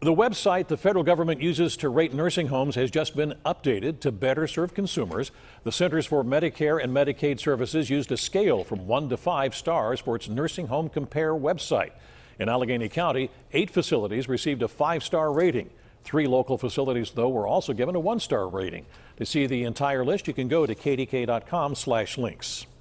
The website the federal government uses to rate nursing homes has just been updated to better serve consumers. The Centers for Medicare and Medicaid Services used a scale from 1 to 5 stars for its Nursing Home Compare website. In Allegheny County, 8 facilities received a 5-star rating. 3 local facilities, though, were also given a 1-star rating. To see the entire list, you can go to kdka.com/links.